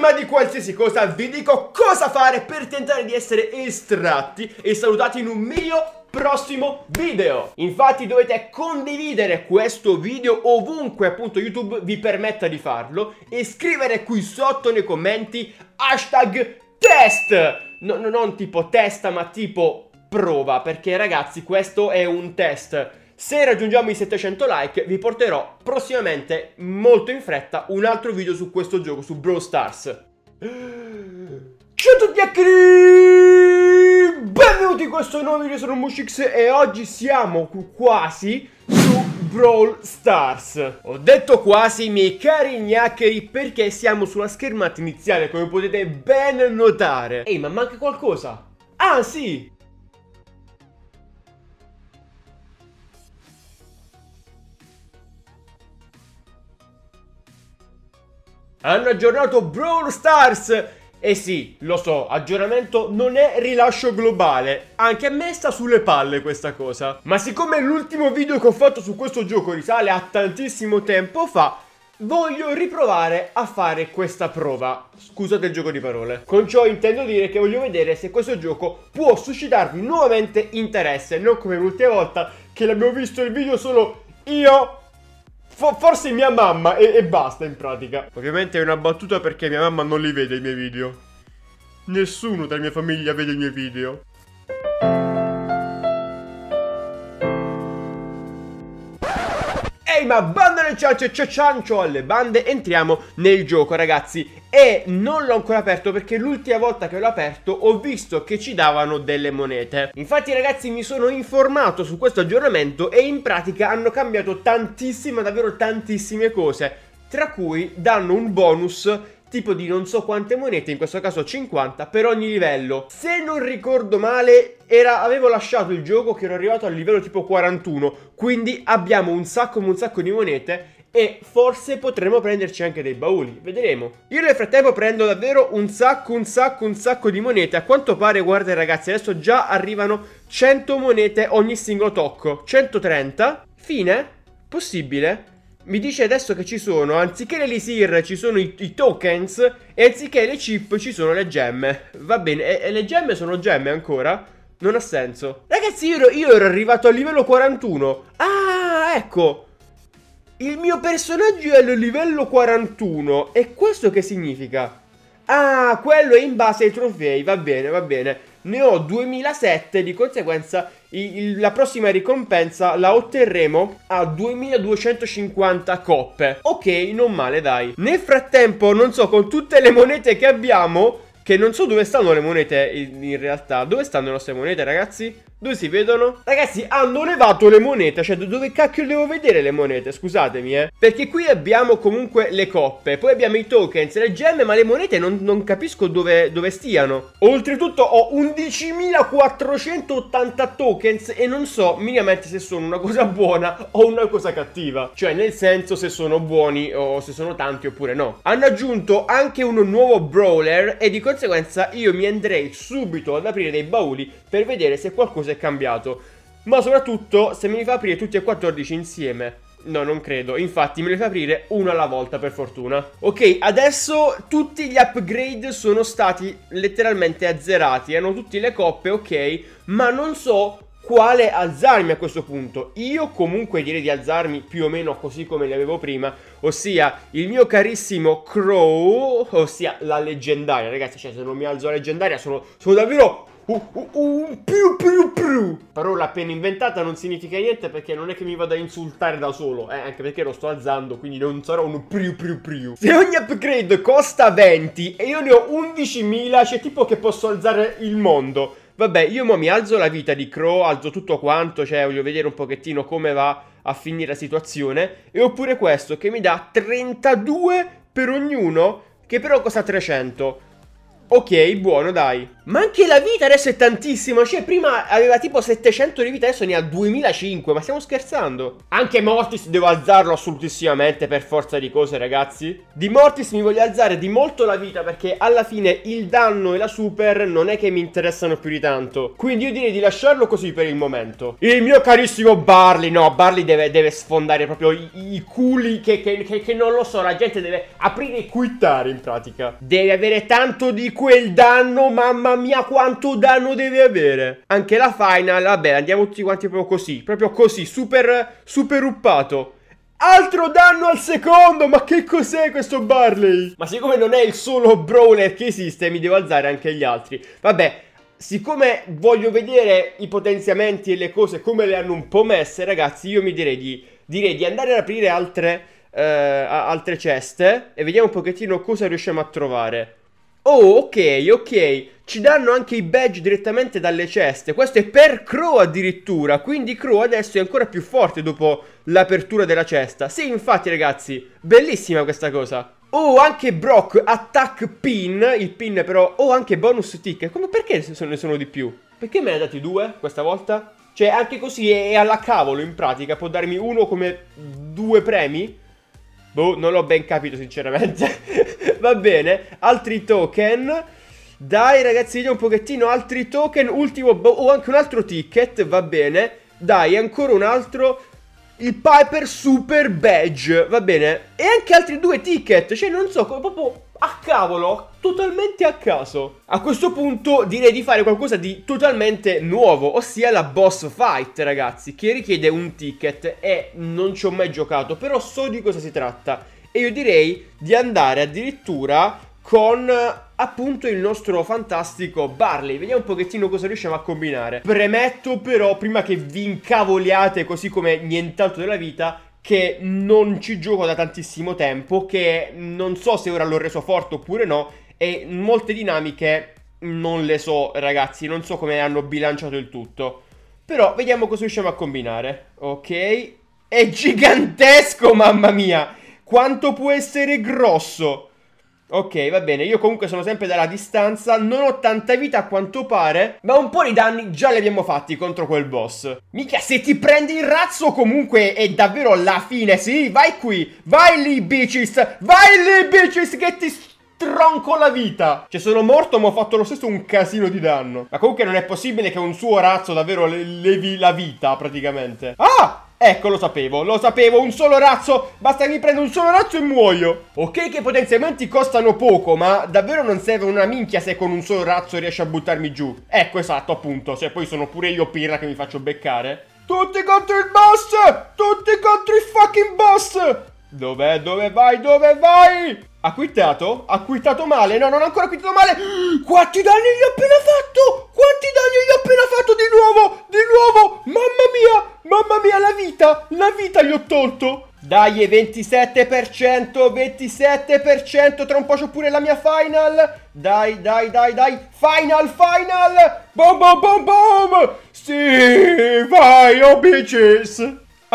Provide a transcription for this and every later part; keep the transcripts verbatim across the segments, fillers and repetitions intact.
prima di qualsiasi cosa vi dico cosa fare per tentare di essere estratti e salutati in un mio prossimo video. Infatti dovete condividere questo video ovunque appunto YouTube vi permetta di farlo e scrivere qui sotto nei commenti hashtag test. No, no, non tipo testa ma tipo prova, perché ragazzi questo è un test. Se raggiungiamo i settecento like vi porterò prossimamente, molto in fretta, un altro video su questo gioco, su Brawl Stars. Ciao a tutti hackeri! Benvenuti in questo nuovo video, sono Mushix e oggi siamo quasi su Brawl Stars. Ho detto quasi, miei cari gnaccheri, perché siamo sulla schermata iniziale, come potete ben notare. Ehi, ma manca qualcosa. Ah, sì! Hanno aggiornato Brawl Stars! E sì, lo so, aggiornamento non è rilascio globale. Anche a me sta sulle palle questa cosa. Ma siccome l'ultimo video che ho fatto su questo gioco risale a tantissimo tempo fa, voglio riprovare a fare questa prova. Scusate il gioco di parole. Con ciò intendo dire che voglio vedere se questo gioco può suscitarvi nuovamente interesse. Non come l'ultima volta che l'abbiamo visto il video solo io, forse mia mamma e, e basta in pratica. Ovviamente è una battuta perché mia mamma non li vede i miei video. Nessuno della mia famiglia vede i miei video. Ehi, ma banda alle ciance, ciancio alle bande, entriamo nel gioco ragazzi. E non l'ho ancora aperto perché l'ultima volta che l'ho aperto ho visto che ci davano delle monete. Infatti ragazzi mi sono informato su questo aggiornamento e in pratica hanno cambiato tantissime, davvero tantissime cose. Tra cui danno un bonus tipo di non so quante monete, in questo caso cinquanta, per ogni livello. Se non ricordo male, era, avevo lasciato il gioco che ero arrivato al livello tipo quarantuno, quindi abbiamo un sacco, un sacco di monete e forse potremo prenderci anche dei bauli, vedremo. Io nel frattempo prendo davvero un sacco, un sacco, un sacco di monete. A quanto pare, guarda ragazzi, adesso già arrivano cento monete ogni singolo tocco. centotrenta, fine, possibile? Mi dice adesso che ci sono, anziché le elisir ci sono i, i tokens e anziché le chip ci sono le gemme. Va bene, e, e le gemme sono gemme ancora? Non ha senso. Ragazzi, io ero, io ero arrivato al livello quarantuno. Ah, ecco. Il mio personaggio è al livello quarantuno. E questo che significa? Ah, quello è in base ai trofei. Va bene, va bene. Ne ho duemilasette, di conseguenza il, il, la prossima ricompensa la otterremo a duemiladuecentocinquanta coppe. Ok, non male, dai. Nel frattempo, non so, con tutte le monete che abbiamo, che non so dove stanno le monete in, in realtà. Dove stanno le nostre monete, ragazzi? Dove si vedono? Ragazzi, hanno levato le monete. Cioè, dove cacchio devo vedere le monete? Scusatemi, eh. Perché qui abbiamo comunque le coppe. Poi abbiamo i tokens, le gemme, ma le monete non, non capisco dove, dove stiano. Oltretutto ho undicimilaquattrocentottanta tokens e non so minimamente se sono una cosa buona o una cosa cattiva. Cioè, nel senso se sono buoni o se sono tanti oppure no. Hanno aggiunto anche un nuovo brawler e di conseguenza io mi andrei subito ad aprire dei bauli per vedere se qualcosa è cambiato, ma soprattutto se me li fa aprire tutti e quattordici insieme. No, non credo, infatti me li fa aprire uno alla volta per fortuna. Ok, adesso tutti gli upgrade sono stati letteralmente azzerati, hanno tutte le coppe, ok, ma non so quale alzarmi a questo punto. Io comunque direi di alzarmi più o meno così come li avevo prima, ossia il mio carissimo Crow, ossia la leggendaria, ragazzi, cioè se non mi alzo la leggendaria sono, sono davvero Uh, uh, uh, più più più. Parola appena inventata, non significa niente perché non è che mi vado a insultare da solo, eh, anche perché lo sto alzando, quindi non sarò un più più più. Se ogni upgrade costa venti e io ne ho undicimila, c'è tipo che posso alzare il mondo. Vabbè, io mo mi alzo la vita di Crow, alzo tutto quanto, cioè voglio vedere un pochettino come va a finire la situazione. E oppure questo che mi dà trentadue per ognuno, che però costa trecento. Ok, buono, dai. Ma anche la vita adesso è tantissima. Cioè, prima aveva tipo settecento di vita, adesso ne ha duemilacinque. Ma stiamo scherzando? Anche Mortis devo alzarlo assolutissimamente per forza di cose, ragazzi. Di Mortis mi voglio alzare di molto la vita, perché alla fine il danno e la super non è che mi interessano più di tanto. Quindi io direi di lasciarlo così per il momento. Il mio carissimo Barley. No, Barley deve, deve sfondare proprio i, i culi che, che, che, che non lo so. La gente deve aprire e quittare in pratica. Deve avere tanto di quel danno, mamma mia quanto danno deve avere. Anche la final, vabbè, andiamo tutti quanti proprio così, proprio così, super, super uppato. Altro danno al secondo, ma che cos'è questo Barley? Ma siccome non è il solo brawler che esiste, mi devo alzare anche gli altri. Vabbè, siccome voglio vedere i potenziamenti e le cose come le hanno un po' messe, ragazzi, io mi direi di, direi di andare ad aprire altre, uh, altre ceste e vediamo un pochettino cosa riusciamo a trovare. Oh, ok, ok. Ci danno anche i badge direttamente dalle ceste. Questo è per Crow addirittura. Quindi Crow adesso è ancora più forte dopo l'apertura della cesta. Sì, infatti, ragazzi, bellissima questa cosa. Oh, anche Brock attack pin. Il pin però. Oh, anche bonus ticket. Come, perché ne sono di più? Perché me ne ha dati due questa volta? Cioè, anche così è alla cavolo in pratica. Può darmi uno come due premi? Boh, non l'ho ben capito sinceramente. Va bene, altri token. Dai ragazzi, vediamo un pochettino. Altri token, ultimo. Oh, anche un altro ticket, va bene. Dai, ancora un altro. Il Piper Super Badge, va bene. E anche altri due ticket. Cioè non so, proprio a cavolo, totalmente a caso. A questo punto direi di fare qualcosa di totalmente nuovo, ossia la boss fight, ragazzi, che richiede un ticket. E non ci ho mai giocato, però so di cosa si tratta. E io direi di andare addirittura con appunto il nostro fantastico Barley. Vediamo un pochettino cosa riusciamo a combinare. Premetto però, prima che vi incavoliate così come nient'altro della vita, che non ci gioco da tantissimo tempo, che non so se ora l'ho reso forte oppure no, e molte dinamiche non le so, ragazzi, non so come hanno bilanciato il tutto. Però vediamo cosa riusciamo a combinare. Ok, è gigantesco, mamma mia, quanto può essere grosso. Ok, va bene, io comunque sono sempre dalla distanza, non ho tanta vita a quanto pare, ma un po' di danni già li abbiamo fatti contro quel boss. Mica se ti prendi il razzo comunque è davvero la fine, sì? Vai qui, vai lì bitches, vai lì bitches che ti stronco la vita. Cioè sono morto ma ho fatto lo stesso un casino di danno. Ma comunque non è possibile che un suo razzo davvero le levi la vita praticamente. Ah! Ecco, lo sapevo, lo sapevo, un solo razzo, basta che mi prendo un solo razzo e muoio. Ok che i potenziamenti costano poco, ma davvero non serve una minchia se con un solo razzo riesci a buttarmi giù. Ecco, esatto, appunto, se poi sono pure io pirla che mi faccio beccare. Tutti contro il boss, tutti contro il fucking boss. Dov'è, dove vai, dove vai? Ha quittato? Ha quittato male? No, non ha ancora quittato male. Quanti danni gli ho appena fatto? Quanti danni gli ho appena fatto di nuovo? Di nuovo? Mamma mia! Mamma mia, la vita! La vita gli ho tolto! Dai, ventisette per cento, ventisette per cento, tra un po' c'ho pure la mia final! Dai, dai, dai, dai! Final, final! Boom, boom, boom, boom! Sì, vai, oh bitches!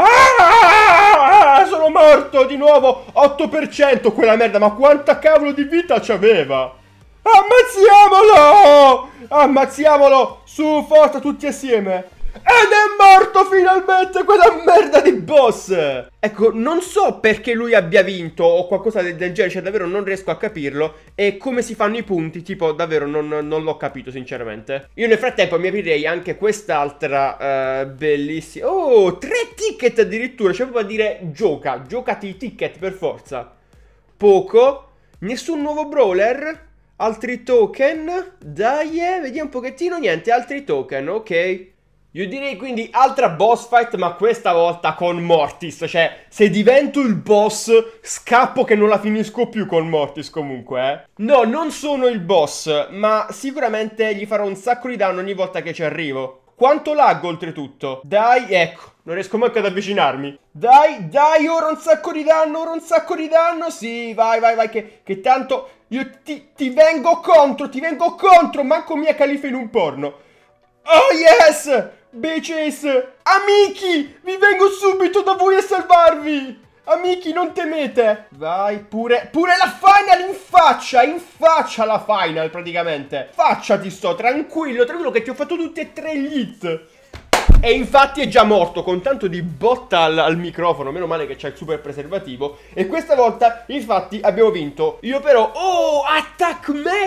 Ah, sono morto di nuovo! otto per cento quella merda, ma quanta cavolo di vita c'aveva? Ammazziamolo! Ammazziamolo! Su, forza tutti assieme! Ed è morto finalmente quella merda di boss! Ecco, non so perché lui abbia vinto o qualcosa del, del genere, cioè davvero non riesco a capirlo. E come si fanno i punti, tipo davvero non, non l'ho capito sinceramente. Io nel frattempo mi aprirei anche quest'altra uh, bellissima. Oh, tre ticket addirittura, cioè proprio a dire gioca, giocati i ticket per forza. Poco, nessun nuovo brawler, altri token, dai, eh, vediamo un pochettino, niente, altri token, ok. Io direi quindi altra boss fight, ma questa volta con Mortis. Cioè, se divento il boss, scappo che non la finisco più con Mortis comunque, eh. No, non sono il boss, ma sicuramente gli farò un sacco di danno ogni volta che ci arrivo. Quanto laggo oltretutto. Dai, ecco, non riesco manco ad avvicinarmi. Dai, dai, ora un sacco di danno, ora un sacco di danno. Sì, vai, vai, vai, che, che tanto io ti, ti vengo contro, ti vengo contro. Manco Mia Khalifa in un porno. Oh yes! Bitches! Amici! Vi vengo subito da voi a salvarvi! Amici, non temete. Vai, pure, pure la final in faccia, in faccia la final praticamente. Facciati sto, tranquillo, tranquillo che ti ho fatto tutti e tre gli hit. E infatti è già morto con tanto di botta al, al microfono. Meno male che c'è il super preservativo. E questa volta infatti abbiamo vinto. Io però... Oh, Attack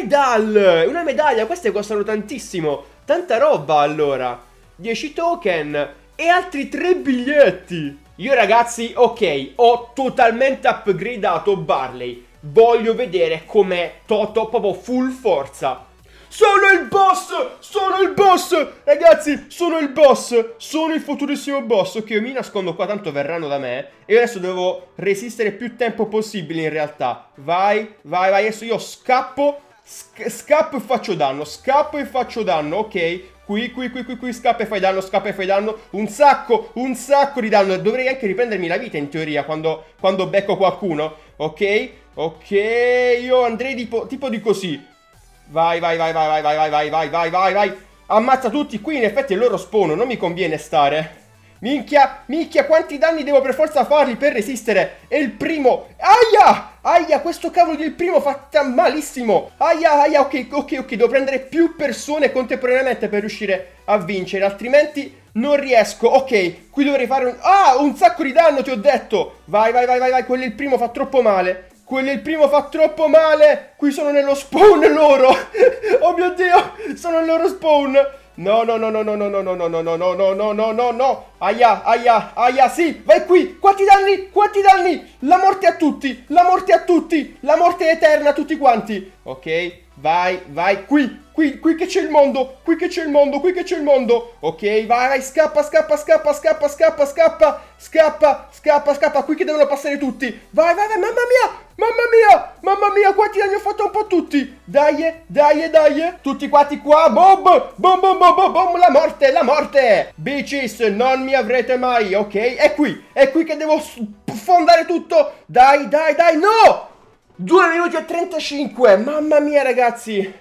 Medal! Una medaglia, queste costano tantissimo. Tanta roba allora. dieci token e altri tre biglietti. Io ragazzi, ok, ho totalmente upgradato Barley. Voglio vedere com'è Toto proprio full forza. Sono il boss! Sono il boss! Ragazzi, sono il boss! Sono il futurissimo boss. Ok, io mi nascondo qua, tanto verranno da me. E io adesso devo resistere più tempo possibile in realtà. Vai, vai, vai. Adesso io scappo. Sc scappo e faccio danno. Scappo e faccio danno, ok. Qui, qui, qui, qui, qui, scappa e fai danno, scappa e fai danno. Un sacco, un sacco di danno. Dovrei anche riprendermi la vita in teoria quando, quando becco qualcuno. Ok, ok. Io andrei tipo, tipo di così. Vai, vai, vai, vai, vai, vai, vai, vai, vai, vai, vai, vai. Ammazza tutti, qui in effetti è il loro spawn, non mi conviene stare. Minchia, minchia, quanti danni devo per forza farli per resistere? È il primo. Aia, aia, questo cavolo del primo fatta malissimo. Aia, aia, ok, ok, ok, devo prendere più persone contemporaneamente per riuscire a vincere, altrimenti non riesco. Ok, qui dovrei fare un... Ah, un sacco di danno, ti ho detto. Vai, vai, vai, vai, vai, quello il primo fa troppo male. Quello il primo fa troppo male. Qui sono nello spawn loro. Oh mio Dio, sono nel loro spawn. No, no, no, no, no, no, no, no, no, no, no, no, no, no, no, no, no. Aia, aia, aia, sì, vai qui. Quanti danni, quanti danni. La morte a tutti, la morte a tutti. La morte eterna a tutti quanti. Ok, vai, vai, qui. Qui, qui che c'è il mondo, qui che c'è il mondo, qui che c'è il mondo. Ok, vai, vai, scappa, scappa, scappa, scappa, scappa, scappa, scappa, scappa, scappa, qui che devono passare tutti. Vai, vai, vai, mamma mia, mamma mia, mamma mia, quanti danni ho fatto un po' tutti. Dai, dai, dai, tutti quanti qua, boom, boom, boom, boom, boom, boom, la morte, la morte. Bitches, non mi avrete mai, ok? È qui, è qui che devo sfondare tutto. Dai, dai, dai, no. due minuti e trentacinque, mamma mia ragazzi.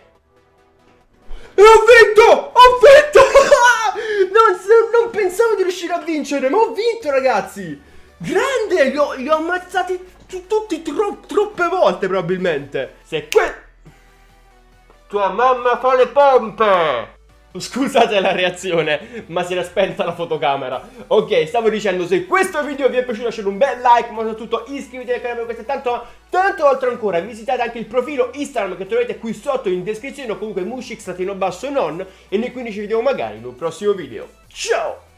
E ho vinto! Ho vinto! non, non pensavo di riuscire a vincere, ma ho vinto ragazzi! Grande! Li ho, li ho ammazzati tutti tro troppe volte probabilmente. Se que... Tua mamma fa le pompe! Scusate la reazione, ma si era spenta la fotocamera. Ok, stavo dicendo, se questo video vi è piaciuto lasciate un bel like, ma soprattutto iscrivetevi al canale per questo e tanto, tanto altro ancora. Visitate anche il profilo Instagram che trovate qui sotto in descrizione, o comunque mushix-basso non. E noi quindi ci vediamo magari in un prossimo video. Ciao!